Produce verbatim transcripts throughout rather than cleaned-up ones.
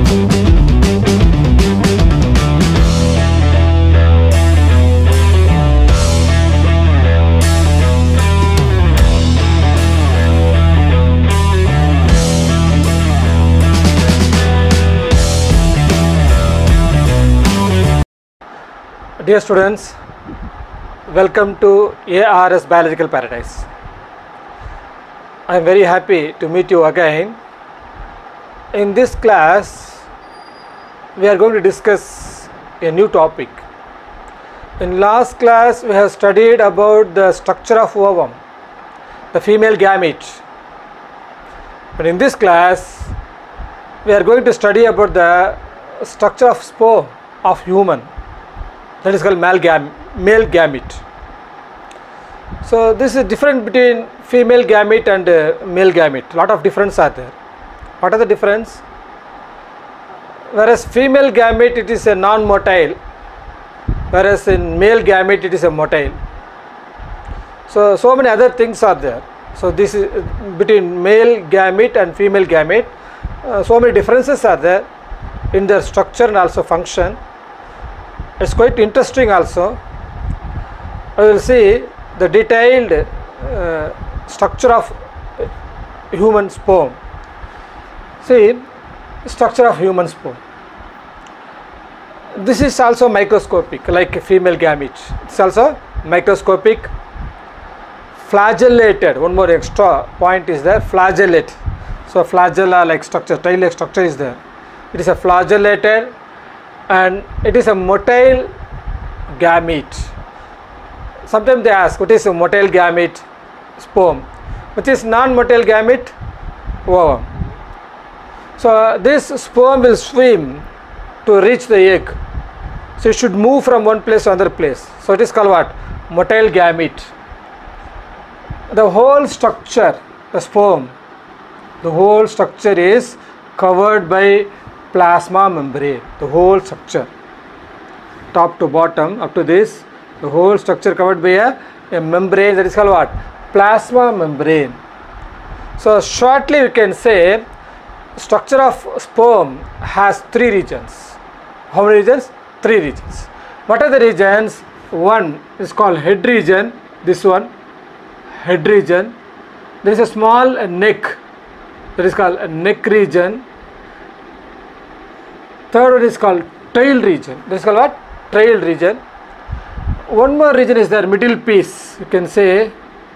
Dear students, welcome to A R S Biological Paradise. I am very happy to meet you again. In this class, we are going to discuss a new topic. In last class, we have studied about the structure of ovum, the female gamete. But in this class, we are going to study about the structure of sperm of human. That is called male, gam male gamete. So this is different between female gamete and uh, male gamete. Lot of difference are there. What are the difference? Whereas female gamete, it is a non-motile, whereas in male gamete it is a motile. So so many other things are there. So this is between male gamete and female gamete. Uh, so many differences are there in their structure and also function. It's quite interesting also. I will see the detailed uh, structure of human sperm. See, structure of human sperm. This is also microscopic, like a female gamete. It's also microscopic, flagellated. One more extra point is there, flagellate. So flagella like structure, tail like structure is there. It is a flagellated and it is a motile gamete. Sometimes they ask, what is a motile gamete sperm? Which is non-motile gamete ovum. So this sperm will swim to reach the egg. So it should move from one place to another place. So it is called what? Motile gamete. The whole structure, the sperm, the whole structure is covered by plasma membrane. The whole structure, top to bottom, up to this, the whole structure covered by a, a membrane that is called what? Plasma membrane. So shortly we can say structure of sperm has three regions. How many regions? Three regions. What are the regions? One is called head region. This one, head region. There is a small neck, that is called a neck region. Third one is called tail region. This is called what? Tail region. One more region is there, middle piece. You can say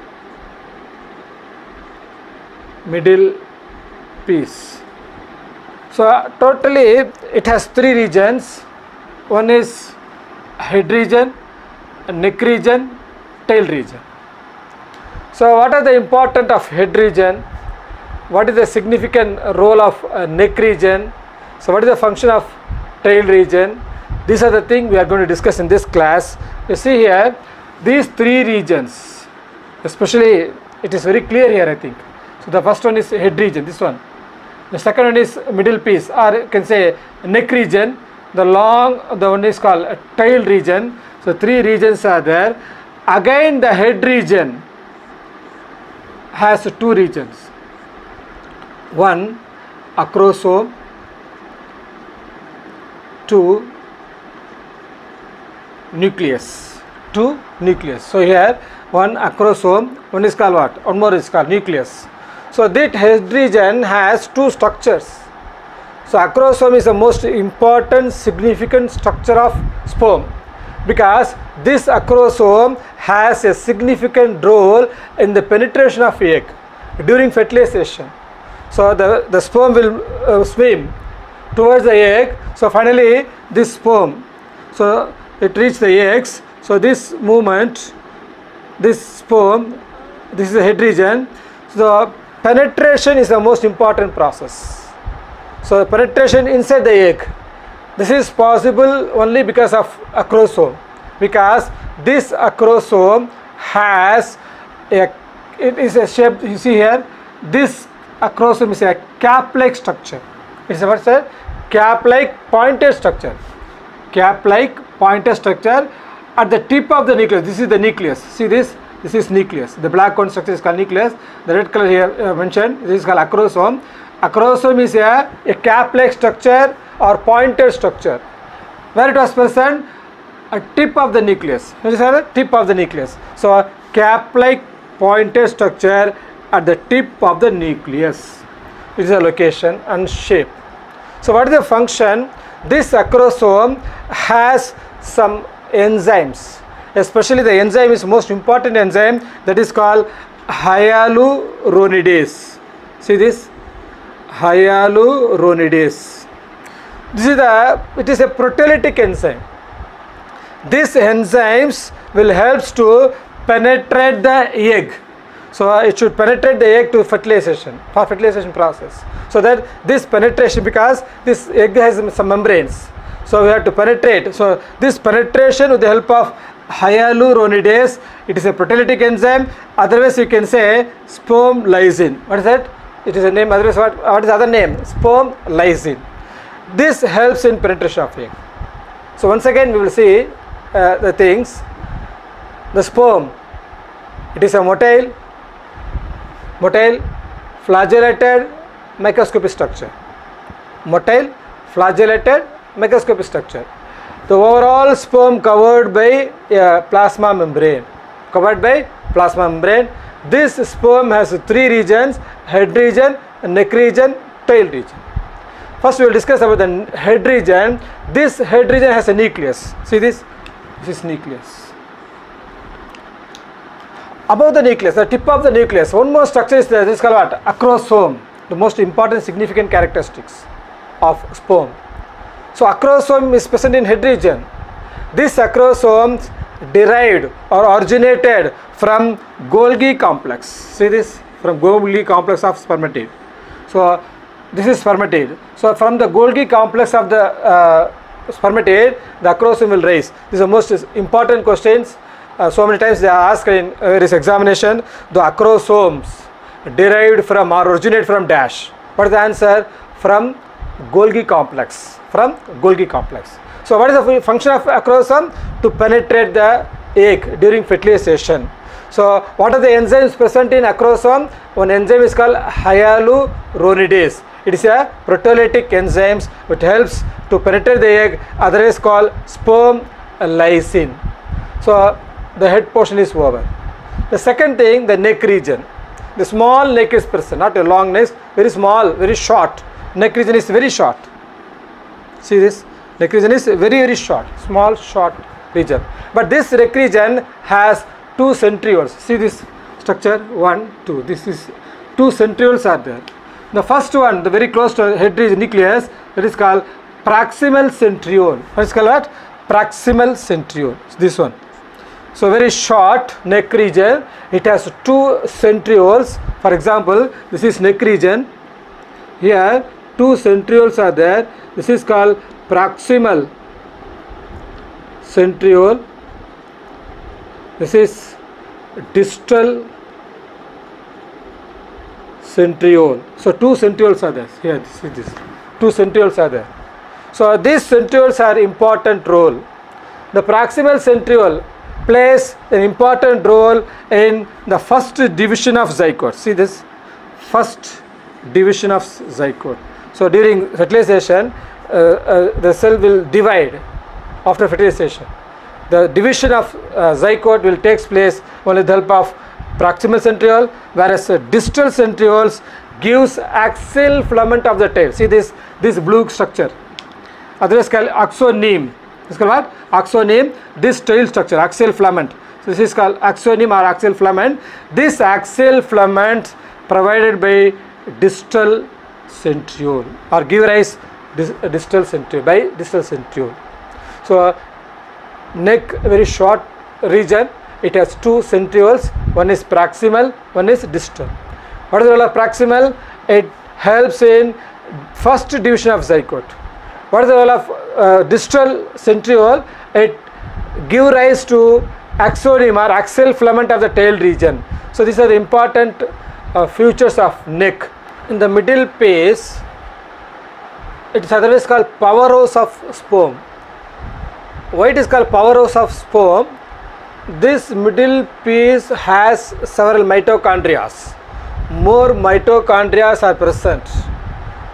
middle piece. So uh, totally it has three regions. One is head region, neck region, tail region. So what are the importance of head region? What is the significant role of uh, neck region? So what is the function of tail region? These are the things we are going to discuss in this class. You see here, these three regions, especially it is very clear here, I think. So the first one is head region, this one. The second one is middle piece, or you can say neck region. The long, the one is called a tail region. So three regions are there. Again the head region has two regions. One, acrosome. Two, nucleus. Two, nucleus. So here one acrosome, one is called what? One more is called nucleus. So that head region has two structures. So acrosome is the most important significant structure of sperm, because this acrosome has a significant role in the penetration of egg during fertilization. So the, the sperm will uh, swim towards the egg. So finally this sperm, so it reaches the eggs. So this movement, this sperm, this is the head region. So the penetration is the most important process. So the penetration inside the egg, this is possible only because of acrosome, because this acrosome has a, it is a shape, you see here, this acrosome is a cap-like structure. It's a what's a cap-like pointed structure. Cap-like pointed structure at the tip of the nucleus. This is the nucleus. See this? This is nucleus. The black one structure is called nucleus. The red color here uh, mentioned, this is called acrosome. Acrosome is a, a cap-like structure or pointed structure. Where it was present? A tip of the nucleus. What is the tip of the nucleus? So a cap-like pointed structure at the tip of the nucleus. It is a location and shape. So what is the function? This acrosome has some enzymes. Especially the enzyme is most important enzyme, that is called hyaluronidase. See this? Hyaluronidase. This is the, it is a proteolytic enzyme. These enzymes will help to penetrate the egg. So uh, it should penetrate the egg to fertilization, for fertilization process. So that this penetration, because this egg has some membranes, so we have to penetrate. So this penetration with the help of hyaluronidase, it is a proteolytic enzyme. Otherwise you can say sperm lysine. What is that? It is a name. Otherwise what, what is the other name? Sperm lysine. This helps in penetration of egg. So once again we will see uh, the things. The sperm, it is a motile, motile flagellated microscopic structure. Motile flagellated microscopic structure. The overall sperm covered by a plasma membrane. Covered by plasma membrane. This sperm has three regions: head region, neck region, tail region. First we will discuss about the head region. This head region has a nucleus. See this? This is nucleus. Above the nucleus, the tip of the nucleus, one more structure is there. This is called what? Acrosome. The most important significant characteristics of sperm. So acrosome is present in head region. This acrosome derived or originated from Golgi complex. See this? From Golgi complex of spermatid. So this is spermatid. So from the Golgi complex of the uh, spermatid, the acrosome will rise. These are most important questions. Uh, so many times they are asked in various examination. The acrosomes derived from or originate from dash. What is the answer? From Golgi complex. From Golgi complex. So what is the function of acrosome? To penetrate the egg during fertilization. So what are the enzymes present in acrosome? One enzyme is called hyaluronidase. It is a proteolytic enzyme which helps to penetrate the egg. Other is called sperm lysine. So the head portion is over. The second thing, the neck region. The small neck is present, not a long neck, very small, very short. Neck region is very short. See this? Neck region is very very short, small short region. But this neck region has two centrioles. See this structure? One, two. This is two centrioles are there. The first one, the very close to head region nucleus, that is called proximal centriole. What is called what? Proximal centriole. This one. So very short neck region. It has two centrioles. For example, this is neck region. Here two centrioles are there. This is called proximal centriole. This is distal centriole. So two centrioles are there. Here, see this. Two centrioles are there. So these centrioles are important role. The proximal centriole plays an important role in the first division of zygote. See this? First division of zygote. So during fertilization, uh, uh, the cell will divide after fertilization. The division of uh, zygote will take place only with the help of proximal centriole, whereas uh, distal centrioles gives axial filament of the tail. See this? This blue structure. Otherwise called axoneme. This is called what? Axoneme. This tail structure, axial filament. So this is called axoneme or axial filament. This axial filament provided by distal centriole or give rise dis distal centriole by distal centriole. So uh, neck very short region. It has two centrioles. One is proximal, one is distal. What is the role of proximal? It helps in first division of zygote. What is the role of uh, distal centriole? It gives rise to axoneme or axial filament of the tail region. So these are the important uh, features of neck. In the middle piece, it is otherwise called powerhouse of sperm. Why it is called powerhouse of sperm? This middle piece has several mitochondria. More mitochondria are present.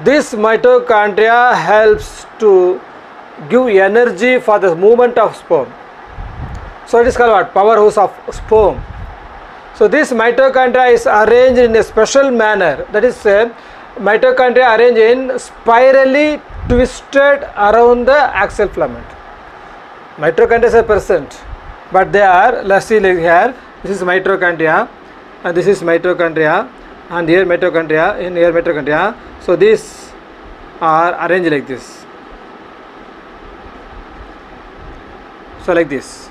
This mitochondria helps to give energy for the movement of sperm. So it is called what? Powerhouse of sperm. So this mitochondria is arranged in a special manner. That is, uh, mitochondria arranged in spirally twisted around the axial filament. Mitochondria are present, but they are, let's see like here, this is mitochondria, and this is mitochondria, and here mitochondria, in here mitochondria. So these are arranged like this. So like this.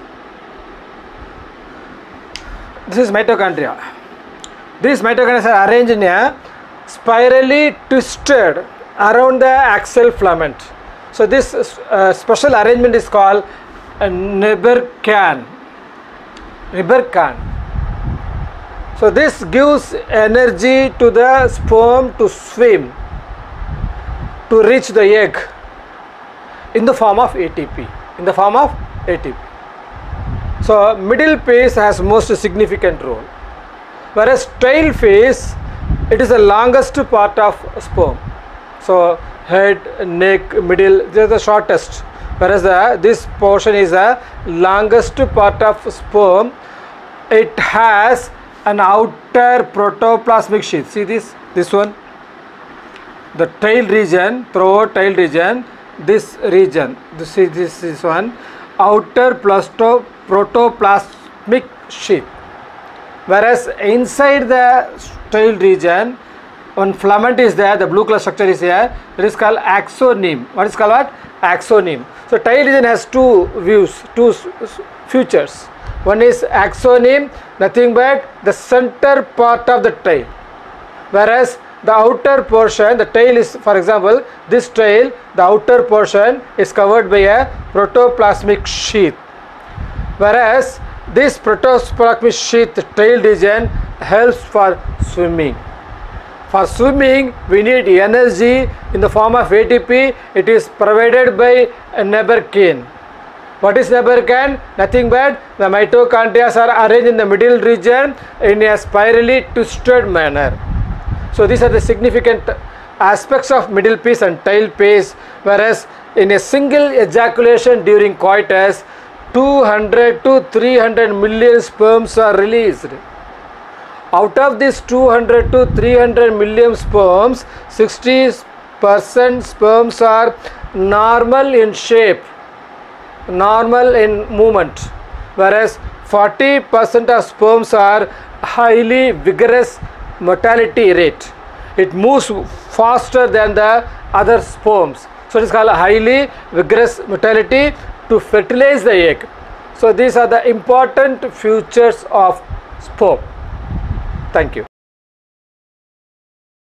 This is mitochondria. These mitochondria are arranged in a spirally twisted around the axial filament. So this uh, special arrangement is called a Neberkan. Neberkan. So this gives energy to the sperm to swim, to reach the egg in the form of A T P. In the form of A T P. So middle phase has most significant role, whereas tail phase, it is the longest part of sperm. So head, neck, middle, they are the shortest, whereas the, this portion is the longest part of sperm. It has an outer protoplasmic sheath. See this, this one, the tail region, throat tail region, this region, this is this is one, outer plasto protoplasmic sheath, whereas inside the tail region, one filament is there, the blue color structure is here, it is called axoneme. What is called what? Axoneme. So tail region has two views, two features. One is axoneme, nothing but the center part of the tail, whereas the outer portion, the tail is, for example, this tail, the outer portion is covered by a protoplasmic sheath, whereas this protoplasmic sheath tail region helps for swimming. For swimming, we need energy in the form of A T P. It is provided by a Neberkan. What is Neberkan? Nothing but the mitochondria are arranged in the middle region in a spirally twisted manner. So these are the significant aspects of middle phase and tail phase, whereas in a single ejaculation during coitus, two hundred to three hundred million sperms are released. Out of these two hundred to three hundred million sperms, sixty percent sperms are normal in shape, normal in movement, whereas forty percent of sperms are highly vigorous motility rate. It moves faster than the other sperms. So it is called highly vigorous motility to fertilize the egg. So these are the important features of sperm. Thank you.